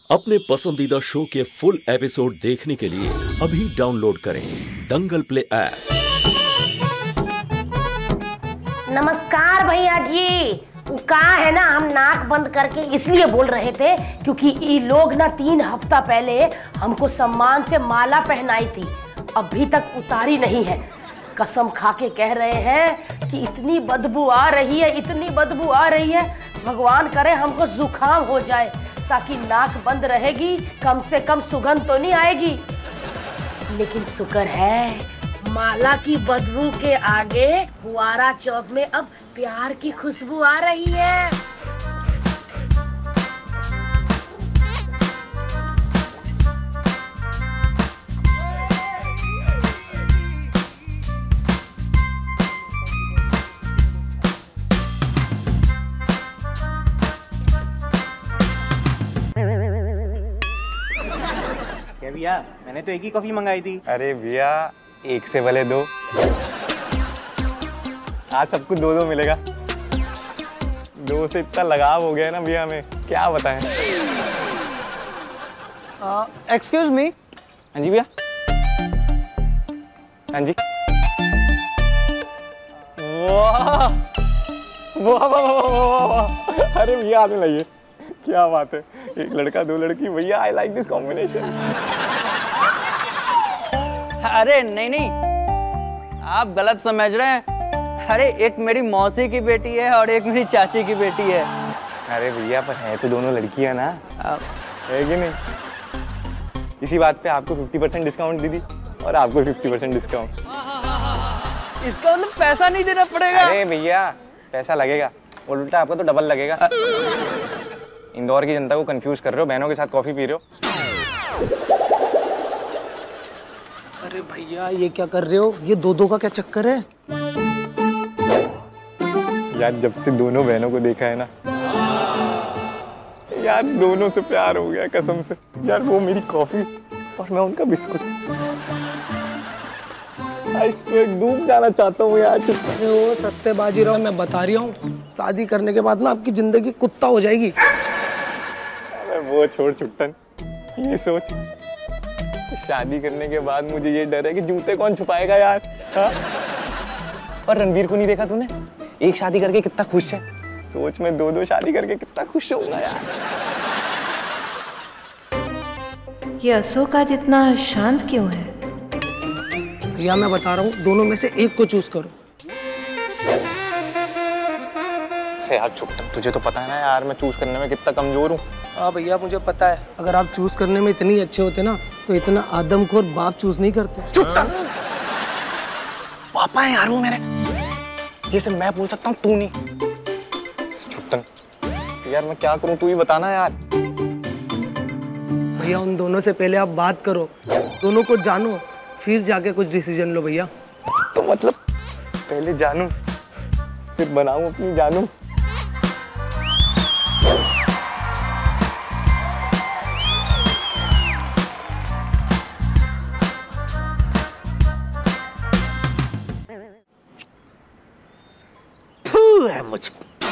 अपने पसंदीदा शो के फुल एपिसोड देखने के लिए अभी डाउनलोड करें दंगल प्ले ऐप। नमस्कार भैया जी। कहा है ना, हम नाक बंद करके इसलिए बोल रहे थे क्योंकि ये लोग ना 3 हफ्ता पहले हमको सम्मान से माला पहनाई थी, अभी तक उतारी नहीं है। कसम खा के कह रहे हैं कि इतनी बदबू आ रही है, इतनी बदबू आ रही है, भगवान करे हमको जुकाम हो जाए, ताकि नाक बंद रहेगी, कम से कम सुगंध तो नहीं आएगी। लेकिन शुक्र है माला की बदबू के आगे फुआरा चौक में अब प्यार की खुशबू आ रही है। क्या भैया, मैंने तो एक ही कॉफी मंगाई थी। अरे भैया, एक से भले 2। आज सबको 2-2 मिलेगा। 2 से इतना लगाव हो गया ना भैया, हमें क्या बताएं। Excuse me. हाँ जी भैया। हाँ जी। वाह वाह वाह वाह, अरे भैया आने लगिए, क्या बात है। एक लड़का 2 लड़की, भैया आई लाइक दिस कॉम्बिनेशन। अरे नहीं नहीं, आप गलत समझ रहे हैं। अरे एक मेरी मौसी की बेटी है और एक मेरी चाची की बेटी है। अरे भैया, पर है तो दोनों लड़कियां ना, है कि नहीं। इसी बात पे आपको 50% डिस्काउंट दीदी और आपको 50% डिस्काउंट। इसका मतलब पैसा नहीं देना पड़ेगा? अरे भैया, पैसा लगेगा, उल्टा आपको तो डबल लगेगा। इंदौर की जनता को कंफ्यूज कर रहे हो, बहनों के साथ कॉफी पी रहे हो। अरे भैया, ये क्या कर रहे हो? ये 2-2 का क्या चक्कर है? यार, जब से दोनों बहनों को देखा है ना यार, दोनों से प्यार हो गया कसम से। यार, वो मेरी कॉफी और मैं उनका बिस्कुट। डूब जाना चाहता हूँ यार। वो सस्ते बाजी रहो, मैं बता रही हूँ, शादी करने के बाद ना आपकी जिंदगी कुत्ता हो जाएगी। अरे वो छोड़ छुट्टन, ये सोच शादी करने के बाद मुझे ये डर है कि जूते कौन छुपाएगा यार। हाँ? और रणबीर को नहीं देखा तूने? एक शादी करके कितना खुश है। सोच मैं 2-2 शादी करके कितना खुश होऊंगा यार। ये अशोक आज इतना शांत क्यों है? भैया मैं बता रहा हूँ, दोनों में से एक को चूज करो। अरे यार छुट्टन, तुझे तो पता है ना यार, मैं चूज करने में कितना कमजोर हूँ। हाँ भैया, मुझे पता है। अगर आप चूज करने में इतनी अच्छे होते ना, तो इतना आदमखोर बाप चूज नहीं करते। छुट्टन, पापा है यार वो मेरे, ये सिर्फ मैं बोल सकता हूँ, तू नहीं। छुट्टन यार, मैं क्या करूँ, तू ही बताना यार। भैया, उन दोनों से पहले आप बात करो, दोनों को जानो, फिर जाके कुछ डिसीजन लो भैया। तो मतलब पहले जानू फिर बनाऊं अपनी जानू। तू है मुझ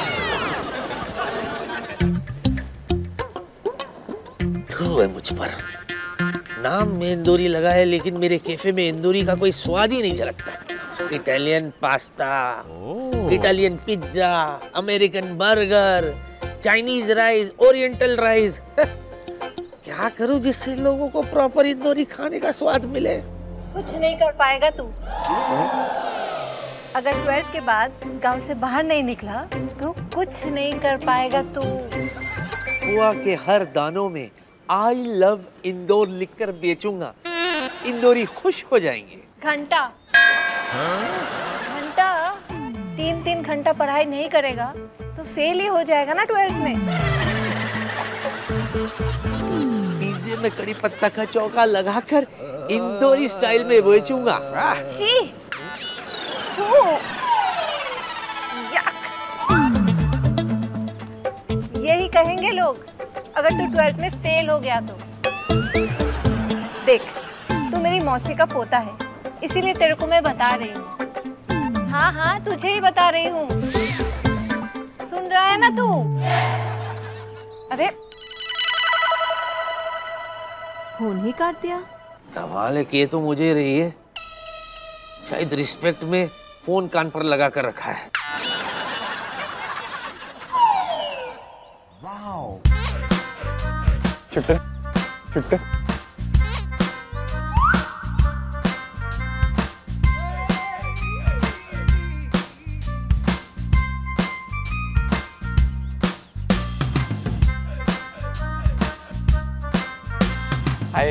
पर। नाम में इंदौरी लगा है, लेकिन मेरे कैफे में इंदौरी का कोई स्वाद ही नहीं झलकता। Italian pasta, Italian pizza, American burger, Chinese rice, oriental rice. क्या करूं जिससे लोगों को प्रॉपर इंदौरी खाने का स्वाद मिले? कुछ नहीं कर पाएगा तू। अगर 12th के बाद गांव से बाहर नहीं निकला तो कुछ नहीं कर पाएगा तू। हुआ के हर दानों में आई लव इंदौर लिखकर बेचूंगा, इंदौरी खुश हो जाएंगे। घंटा 3-3 घंटा पढ़ाई नहीं करेगा तो फेल ही हो जाएगा ना 12th में। पिज्जे में कड़ी पत्ता का चौका लगाकर इंदौरी स्टाइल में बेचूंगा। यही कहेंगे लोग अगर तू 12th में फेल हो गया तो। देख, तू मेरी मौसी का पोता है, इसीलिए तेरे को मैं बता रही हूँ। हाँ हाँ, तुझे ही बता रही हूँ, सुन रहा है ना तू? अरे फोन ही काट दिया। कमाल है कि तो मुझे रही है, शायद रिस्पेक्ट में फोन कान पर लगा कर रखा है। छुट्टन छुट्टन हाय।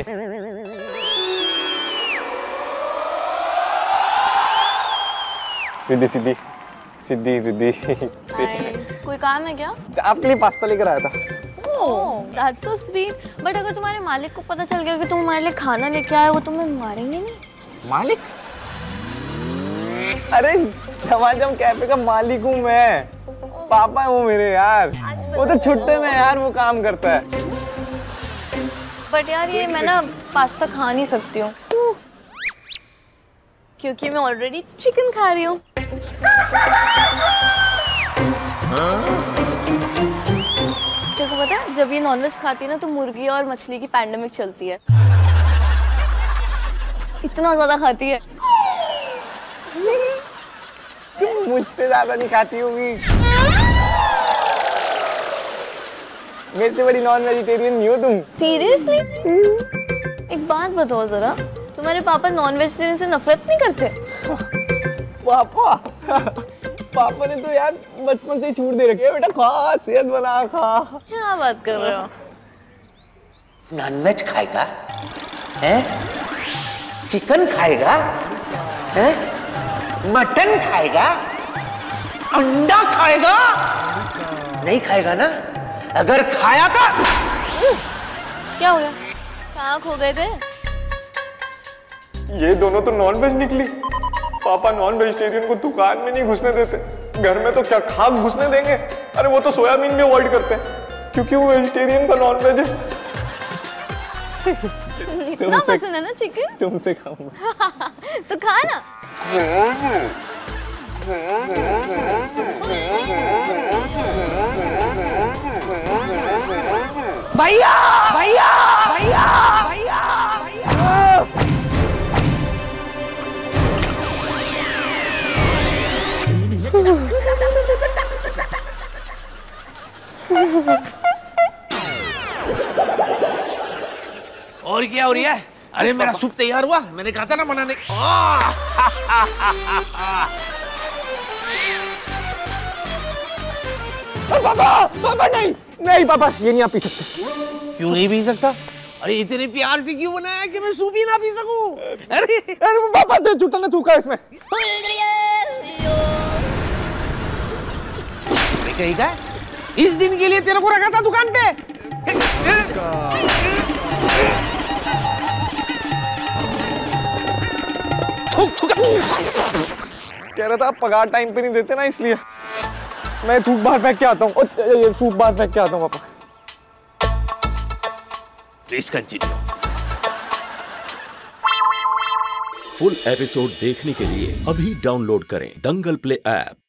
रिद्धि सिद्धि सिद्धि रिद्धि। कोई काम है क्या? आपके लिए पास्ता लेकर आया था। That's so sweet. बट अगर तुम्हारे मालिक को पता चल गया कि तुम हमारे लिए खाना लेके आए, वो तुम्हें मारेंगे नहीं? मालिक? अरे झमाझम कैफे का मालिक हूँ मैं, पापा है वो मेरे यार। वो तो छुट्टन है यार, वो काम करता है। बट यार ये मैं ना पास्ता खा नहीं सकती हूँ क्योंकि मैं ऑलरेडी चिकन खा रही हूँ। देखो पता है, जब ये नॉनवेज खाती है ना तो मुर्गी और मछली की पैंडेमिक चलती है। इतना ज्यादा खाती है। तुम मुझसे ज्यादा नहीं खाती होगी। मेरे से बड़ी नॉन वेजिटेरियन नहीं हो तुम। सीरियसली? एक बात बताओ जरा, तुम्हारे पापा नॉन वेजिटेरियन से नफरत नहीं करते? पापा पापा ने तो यार बचपन से ही छूट दे रखी है, बेटा खा, सेहत बना, खा। क्या बात कर रहे हो? नॉनवेज खाएगा? हैं? चिकन खाएगा? हैं? मटन खाएगा? अंडा खाएगा? नहीं खाएगा ना? अगर खाया तो क्या हो गया? कहाँ खो गए थे? ये दोनों तो नॉन वेज निकली। पापा नॉन वेजिटेरियन को दुकान में नहीं घुसने देते, घर में तो क्या खाक घुसने देंगे। अरे वो तो सोयाबीन भी अवॉइड करते हैं क्योंकि वो वेजिटेरियन का नॉन वेज है। इतना पसंद है ना चिकन? तुमसे खाऊंगा। तो खा ना। भैया भैया भैया भैया और क्या हो रही है? अरे मेरा सूप तैयार हुआ, मैंने कहा था ना बनाने। पापा पापा नहीं नहीं पापा, ये नहीं आप पी सकते। क्यों नहीं पी सकता? अरे इतने प्यार से क्यों बनाया कि मैं सूप ही ना पी सकूं? अरे अरे पापा तो छुट्टन ने थूका इसमें। कहीं का इस दिन के लिए तेरे को रखा था दुकान पे। कह रहा था आप पगार टाइम पे नहीं देते ना, इसलिए मैं थूक बाहर फेंक के आता हूँ। ये सूप बाहर फेंक के आता हूँ पापा। Please continue. फुल एपिसोड देखने के लिए अभी डाउनलोड करें दंगल प्ले ऐप।